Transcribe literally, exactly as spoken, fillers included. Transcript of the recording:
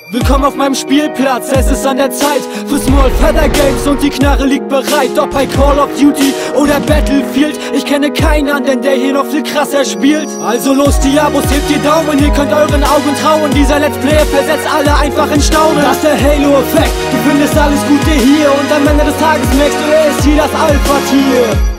Willkommen auf meinem Spielplatz, es ist an der Zeit für Small Feather Games und die Knarre liegt bereit. Ob bei Call of Duty oder Battlefield, ich kenne keinen anderen, der hier noch viel krasser spielt. Also los die Abos, hebt die Daumen, ihr könnt euren Augen trauen. Dieser Let's Player versetzt alle einfach in Staunen. Das ist der Halo-Effekt, du findest alles Gute hier und am Ende des Tages merkst du, er ist hier das Alpha-Tier.